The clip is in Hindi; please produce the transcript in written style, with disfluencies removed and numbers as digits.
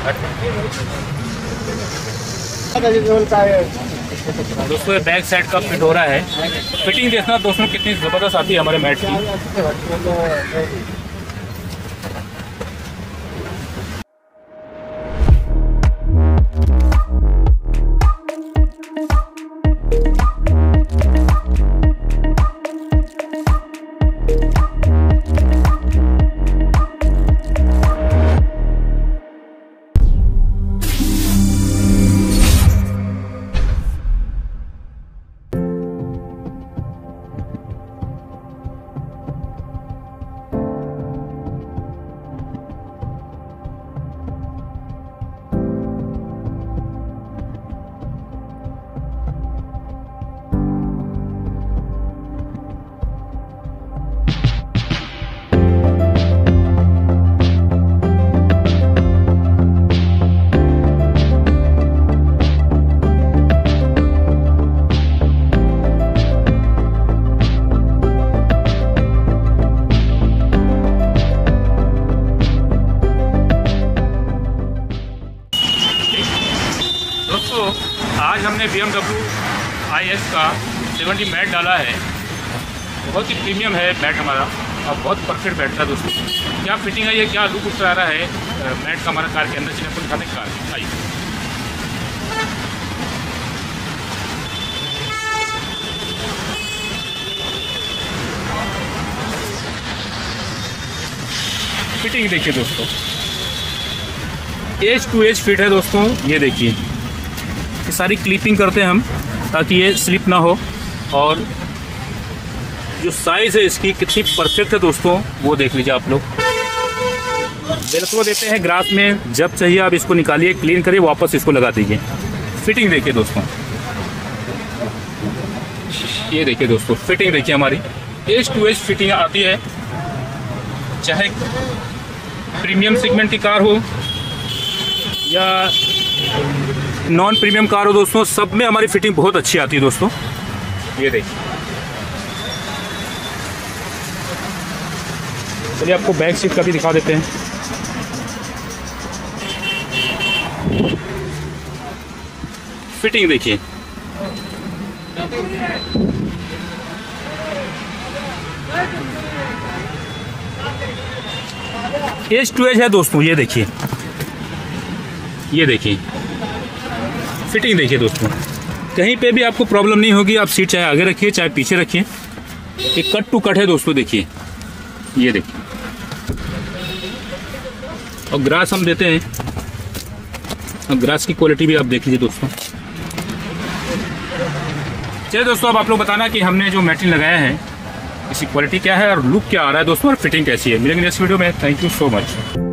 दोस्तों ये बैक साइड का फिट हो रहा है। फिटिंग देखना दोस्तों कितनी ज़बरदस्त आती है हमारे मैट की। आज हमने BMW IS का 70 मैट डाला है। बहुत ही प्रीमियम है मैट हमारा और बहुत परफेक्ट बैठता है दोस्तों। क्या फिटिंग है, ये क्या लुक उसका आ रहा है मैट का हमारा कार के अंदर, जिन्हें आपको दिखाने का आइए। फिटिंग देखिए दोस्तों, एज टू एज फिट है दोस्तों। ये देखिए, ये सारी क्लिपिंग करते हैं हम ताकि ये स्लिप ना हो। और जो साइज़ है इसकी कितनी परफेक्ट है दोस्तों, वो देख लीजिए आप लोग। बिल्कुल देते हैं ग्रास में, जब चाहिए आप इसको निकालिए, क्लीन करिए, वापस इसको लगा दीजिए। फिटिंग देखिए दोस्तों, ये देखिए दोस्तों, फिटिंग देखिए हमारी एज टू एज फिटिंग आती है। चाहे प्रीमियम सेगमेंट की कार हो या नॉन प्रीमियम कार हो दोस्तों, सब में हमारी फिटिंग बहुत अच्छी आती है दोस्तों। ये देखिए, चलिए आपको बैक सीट का भी दिखा देते हैं। फिटिंग देखिए, एज टू एज है दोस्तों। ये देखिए, ये देखिए फिटिंग देखिए दोस्तों, कहीं पे भी आपको प्रॉब्लम नहीं होगी। आप सीट चाहे आगे रखिए चाहे पीछे रखिए, एक कट टू कट है दोस्तों। देखिए, ये देखिए, और ग्रास हम देते हैं। अब ग्रास की क्वालिटी भी आप देख लीजिए दोस्तों। चलिए दोस्तों, अब आप लोग बताना कि हमने जो मैटिंग लगाया है इसकी क्वालिटी क्या है और लुक क्या आ रहा है दोस्तों, और फिटिंग कैसी है। मिलेंगे नेक्स्ट वीडियो में। Thank you so much.